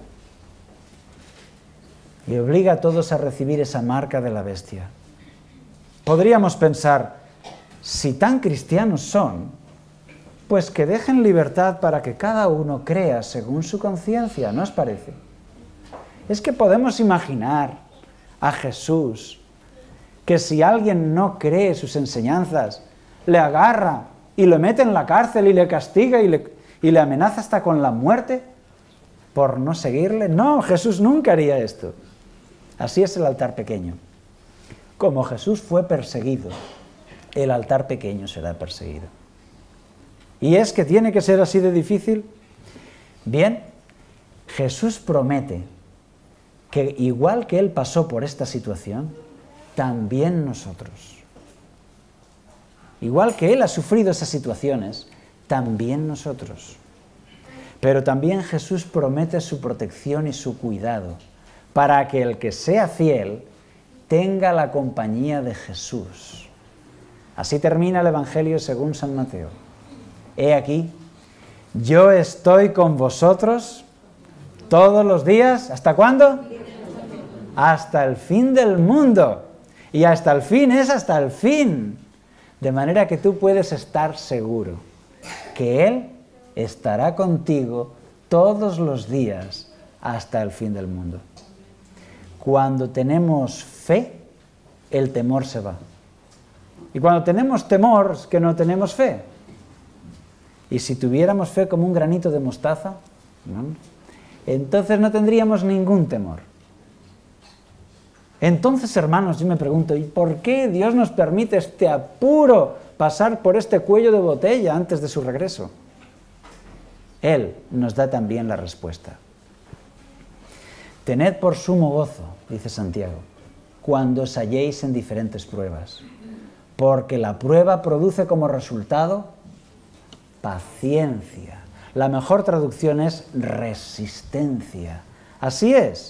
Speaker 1: Y obliga a todos a recibir esa marca de la bestia. Podríamos pensar, si tan cristianos son, pues que dejen libertad para que cada uno crea según su conciencia, ¿no os parece? Es que podemos imaginar a Jesús, que si alguien no cree sus enseñanzas, le agarra y lo mete en la cárcel y le castiga y le amenaza hasta con la muerte por no seguirle. No, Jesús nunca haría esto. Así es el altar pequeño. Como Jesús fue perseguido, el altar pequeño será perseguido. ¿Y es que tiene que ser así de difícil? Bien, Jesús promete que igual que Él pasó por esta situación, también nosotros. Igual que Él ha sufrido esas situaciones, también nosotros. Pero también Jesús promete su protección y su cuidado, para que el que sea fiel tenga la compañía de Jesús. Así termina el Evangelio según San Mateo. He aquí, yo estoy con vosotros todos los días. ¿Hasta cuándo? Hasta el fin del mundo. Y hasta el fin es hasta el fin. De manera que tú puedes estar seguro que Él estará contigo todos los días hasta el fin del mundo. Cuando tenemos fe, el temor se va. Y cuando tenemos temor, es que no tenemos fe. Y si tuviéramos fe como un granito de mostaza, ¿no?, entonces no tendríamos ningún temor. Entonces, hermanos, yo me pregunto, ¿y por qué Dios nos permite este apuro, pasar por este cuello de botella antes de su regreso? Él nos da también la respuesta. Tened por sumo gozo, dice Santiago, cuando os halléis en diferentes pruebas, porque la prueba produce como resultado paciencia. La mejor traducción es resistencia. Así es.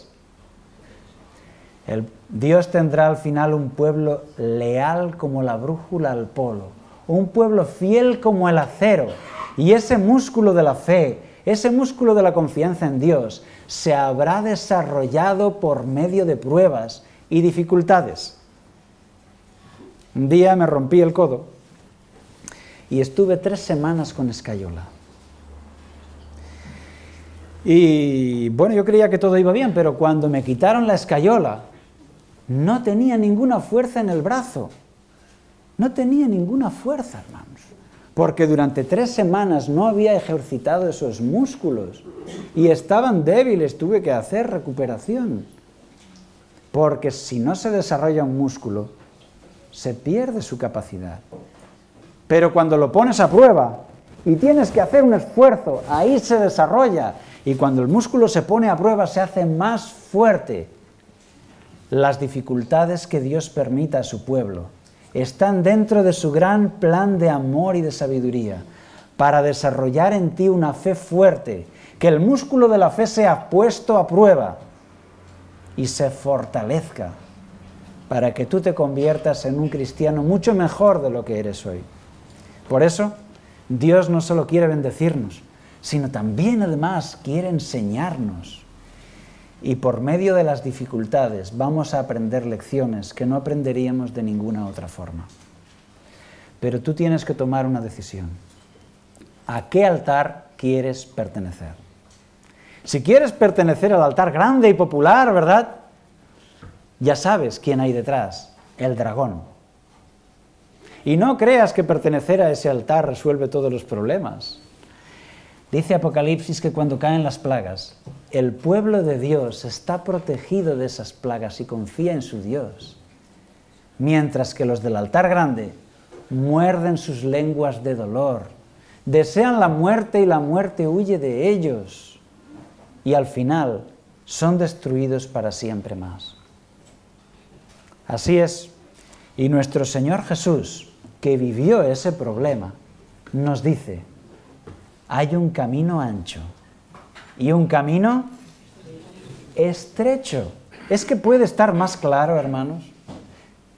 Speaker 1: Dios tendrá al final un pueblo leal como la brújula al polo, un pueblo fiel como el acero, y ese músculo de la fe, ese músculo de la confianza en Dios, se habrá desarrollado por medio de pruebas y dificultades. Un día me rompí el codo y estuve 3 semanas con escayola. Y bueno, yo creía que todo iba bien, pero cuando me quitaron la escayola, no tenía ninguna fuerza en el brazo. No tenía ninguna fuerza, hermanos. Porque durante 3 semanas no había ejercitado esos músculos y estaban débiles, tuve que hacer recuperación. Porque si no se desarrolla un músculo, se pierde su capacidad. Pero cuando lo pones a prueba y tienes que hacer un esfuerzo, ahí se desarrolla. Y cuando el músculo se pone a prueba, se hace más fuerte. Las dificultades que Dios permita a su pueblo están dentro de su gran plan de amor y de sabiduría, para desarrollar en ti una fe fuerte, que el músculo de la fe sea puesto a prueba y se fortalezca, para que tú te conviertas en un cristiano mucho mejor de lo que eres hoy. Por eso, Dios no solo quiere bendecirnos, sino también además quiere enseñarnos. Y por medio de las dificultades vamos a aprender lecciones que no aprenderíamos de ninguna otra forma. Pero tú tienes que tomar una decisión. ¿A qué altar quieres pertenecer? Si quieres pertenecer al altar grande y popular, ¿verdad?, ya sabes quién hay detrás, el dragón. Y no creas que pertenecer a ese altar resuelve todos los problemas. Dice Apocalipsis que cuando caen las plagas, el pueblo de Dios está protegido de esas plagas y confía en su Dios, mientras que los del altar grande muerden sus lenguas de dolor, desean la muerte y la muerte huye de ellos, y al final son destruidos para siempre más. Así es, y nuestro Señor Jesús, que vivió ese problema, nos dice: hay un camino ancho y un camino estrecho. ¿Es que puede estar más claro, hermanos?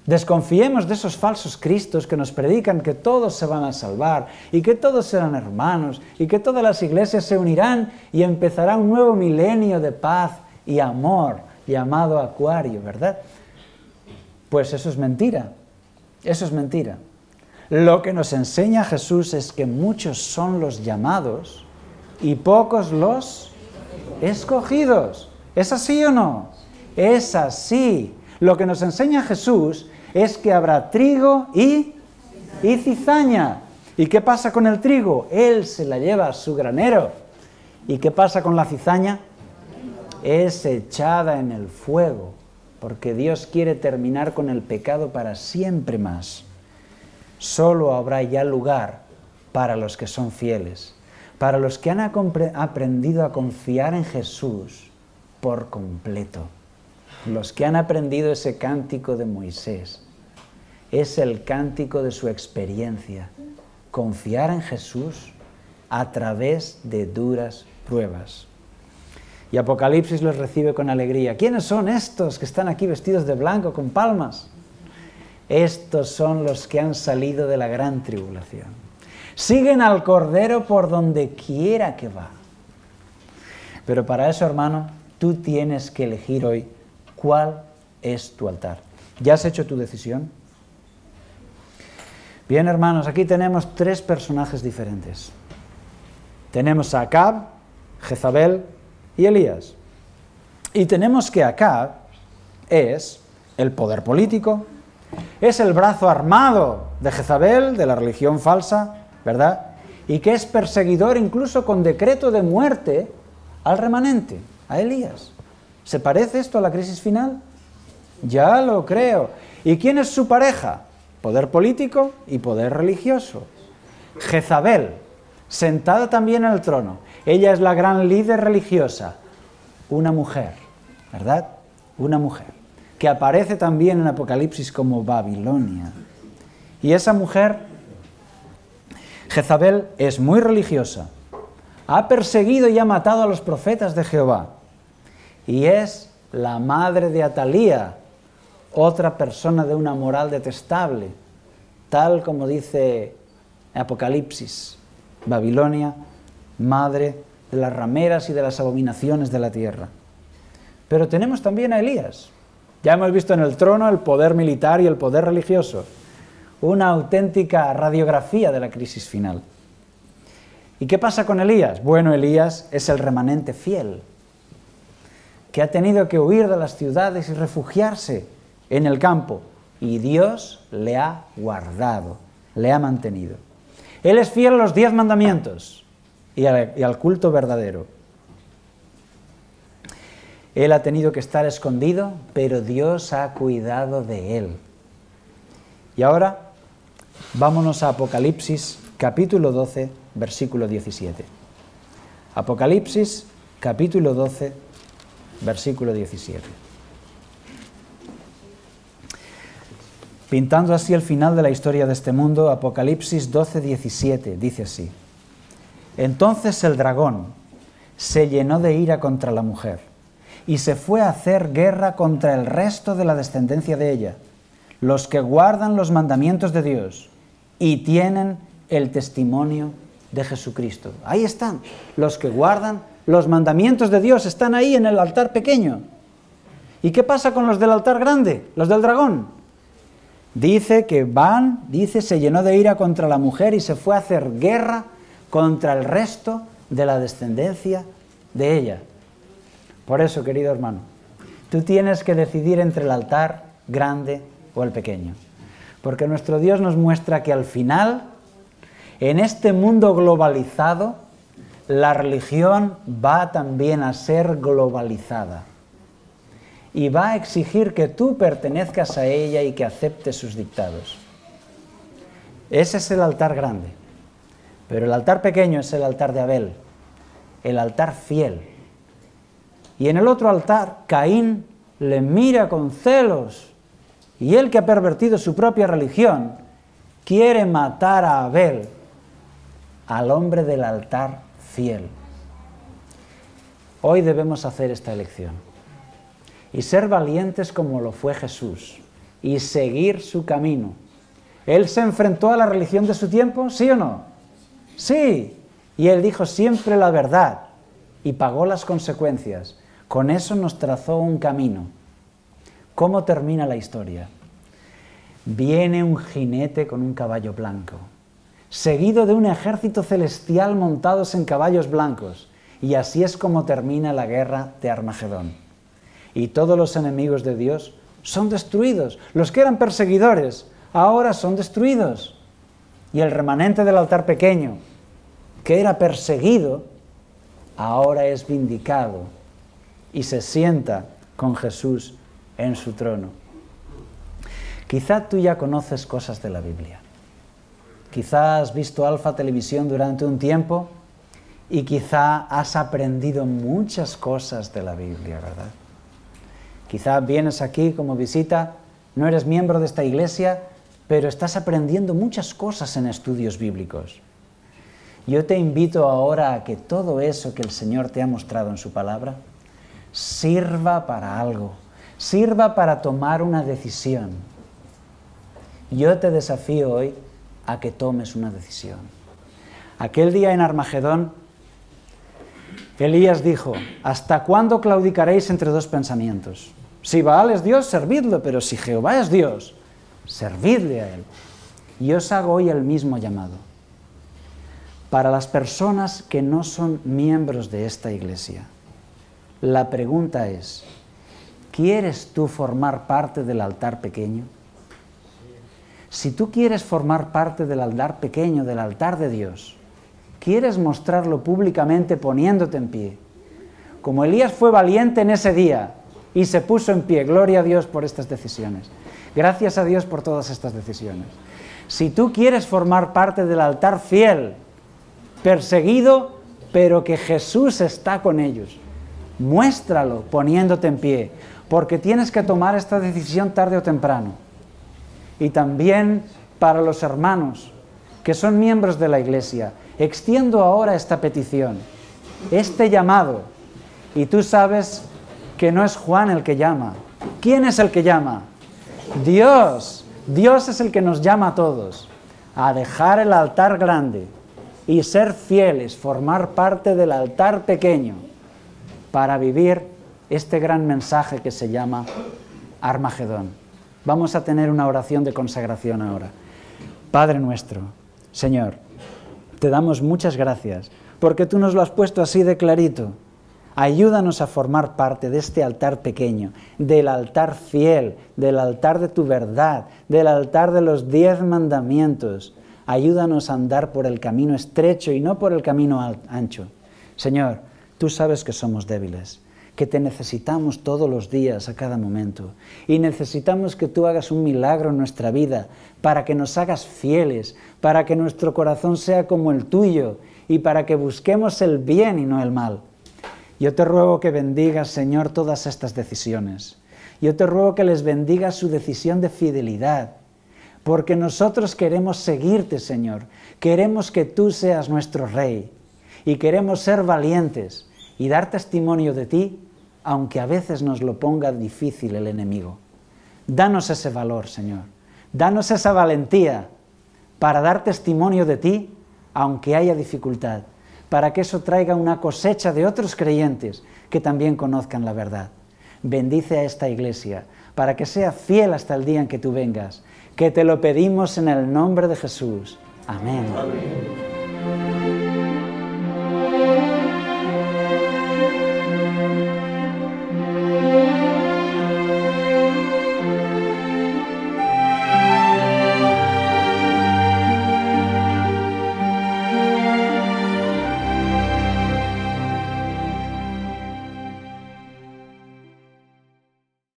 Speaker 1: Desconfiemos de esos falsos cristos que nos predican que todos se van a salvar y que todos serán hermanos y que todas las iglesias se unirán y empezará un nuevo milenio de paz y amor llamado Acuario, ¿verdad? Pues eso es mentira, eso es mentira. Lo que nos enseña Jesús es que muchos son los llamados y pocos los escogidos. ¿Es así o no? Es así. Lo que nos enseña Jesús es que habrá trigo y cizaña. ¿Y qué pasa con el trigo? Él se la lleva a su granero. ¿Y qué pasa con la cizaña? Es echada en el fuego, porque Dios quiere terminar con el pecado para siempre más. Solo habrá ya lugar para los que son fieles, para los que han aprendido a confiar en Jesús por completo. Los que han aprendido ese cántico de Moisés, es el cántico de su experiencia, confiar en Jesús a través de duras pruebas. Y Apocalipsis los recibe con alegría. ¿Quiénes son estos que están aquí vestidos de blanco con palmas? Estos son los que han salido de la gran tribulación. Siguen al Cordero por donde quiera que va. Pero para eso, hermano, tú tienes que elegir hoy cuál es tu altar. ¿Ya has hecho tu decisión? Bien, hermanos, aquí tenemos tres personajes diferentes. Tenemos a Acab, Jezabel y Elías. Y tenemos que Acab es el poder político, es el brazo armado de Jezabel, de la religión falsa, ¿verdad? Y que es perseguidor incluso con decreto de muerte al remanente, a Elías. ¿Se parece esto a la crisis final? Ya lo creo. ¿Y quién es su pareja? Poder político y poder religioso. Jezabel, sentada también en el trono. Ella es la gran líder religiosa. Una mujer, ¿verdad? Una mujer, que aparece también en Apocalipsis como Babilonia. Y esa mujer, Jezabel, es muy religiosa. Ha perseguido y ha matado a los profetas de Jehová. Y es la madre de Atalía, otra persona de una moral detestable, tal como dice Apocalipsis. Babilonia, madre de las rameras y de las abominaciones de la tierra. Pero tenemos también a Elías. Ya hemos visto en el trono el poder militar y el poder religioso. Una auténtica radiografía de la crisis final. ¿Y qué pasa con Elías? Bueno, Elías es el remanente fiel, que ha tenido que huir de las ciudades y refugiarse en el campo. Y Dios le ha guardado, le ha mantenido. Él es fiel a los 10 mandamientos y al culto verdadero. Él ha tenido que estar escondido, pero Dios ha cuidado de él. Y ahora, vámonos a Apocalipsis, capítulo 12, versículo 17. Apocalipsis, capítulo 12, versículo 17. Pintando así el final de la historia de este mundo, Apocalipsis 12, 17, dice así: Entonces el dragón se llenó de ira contra la mujer y se fue a hacer guerra contra el resto de la descendencia de ella, los que guardan los mandamientos de Dios y tienen el testimonio de Jesucristo. Ahí están, los que guardan los mandamientos de Dios, están ahí en el altar pequeño. ¿Y qué pasa con los del altar grande, los del dragón? Dice que se llenó de ira contra la mujer y se fue a hacer guerra contra el resto de la descendencia de ella. Por eso, querido hermano, tú tienes que decidir entre el altar grande o el pequeño. Porque nuestro Dios nos muestra que al final, en este mundo globalizado, la religión va también a ser globalizada. Y va a exigir que tú pertenezcas a ella y que aceptes sus dictados. Ese es el altar grande. Pero el altar pequeño es el altar de Abel, el altar fiel. Y en el otro altar, Caín le mira con celos. Y él, que ha pervertido su propia religión, quiere matar a Abel, al hombre del altar fiel. Hoy debemos hacer esta elección y ser valientes como lo fue Jesús, y seguir su camino. ¿Él se enfrentó a la religión de su tiempo? ¿Sí o no? Sí. Y él dijo siempre la verdad y pagó las consecuencias. Con eso nos trazó un camino. ¿Cómo termina la historia? Viene un jinete con un caballo blanco, seguido de un ejército celestial montados en caballos blancos. Y así es como termina la guerra de Armagedón. Y todos los enemigos de Dios son destruidos. Los que eran perseguidores ahora son destruidos. Y el remanente del altar pequeño, que era perseguido, ahora es vindicado y se sienta con Jesús en su trono. Quizá tú ya conoces cosas de la Biblia. Quizá has visto Alfa Televisión durante un tiempo y quizá has aprendido muchas cosas de la Biblia, ¿verdad? Quizá vienes aquí como visita, no eres miembro de esta iglesia, pero estás aprendiendo muchas cosas en estudios bíblicos. Yo te invito ahora a que todo eso que el Señor te ha mostrado en su palabra sirva para algo, sirva para tomar una decisión. Yo te desafío hoy a que tomes una decisión. Aquel día en Armagedón, Elías dijo: ¿hasta cuándo claudicaréis entre dos pensamientos? Si Baal es Dios, servidlo, pero si Jehová es Dios, servidle a Él. Y os hago hoy el mismo llamado. Para las personas que no son miembros de esta iglesia, la pregunta es: ¿quieres tú formar parte del altar pequeño? Si tú quieres formar parte del altar pequeño, del altar de Dios, quieres mostrarlo públicamente poniéndote en pie, como Elías fue valiente en ese día y se puso en pie. Gloria a Dios por estas decisiones. Gracias a Dios por todas estas decisiones. Si tú quieres formar parte del altar fiel, perseguido, pero que Jesús está con ellos, muéstralo poniéndote en pie, porque tienes que tomar esta decisión tarde o temprano. Y también para los hermanos que son miembros de la iglesia, extiendo ahora esta petición, este llamado, y tú sabes que no es Juan el que llama. ¿Quién es el que llama? Dios. Dios es el que nos llama a todos a dejar el altar grande y ser fieles, formar parte del altar pequeño para vivir este gran mensaje que se llama Armagedón. Vamos a tener una oración de consagración ahora. Padre nuestro, Señor, te damos muchas gracias porque tú nos lo has puesto así de clarito. Ayúdanos a formar parte de este altar pequeño, del altar fiel, del altar de tu verdad, del altar de los 10 mandamientos. Ayúdanos a andar por el camino estrecho y no por el camino ancho. Señor, tú sabes que somos débiles, que te necesitamos todos los días, a cada momento. Y necesitamos que tú hagas un milagro en nuestra vida para que nos hagas fieles, para que nuestro corazón sea como el tuyo y para que busquemos el bien y no el mal. Yo te ruego que bendigas, Señor, todas estas decisiones. Yo te ruego que les bendigas su decisión de fidelidad, porque nosotros queremos seguirte, Señor. Queremos que tú seas nuestro Rey y queremos ser valientes y dar testimonio de ti, aunque a veces nos lo ponga difícil el enemigo. Danos ese valor, Señor. Danos esa valentía para dar testimonio de ti, aunque haya dificultad, para que eso traiga una cosecha de otros creyentes que también conozcan la verdad. Bendice a esta iglesia para que sea fiel hasta el día en que tú vengas, que te lo pedimos en el nombre de Jesús. Amén. Amén.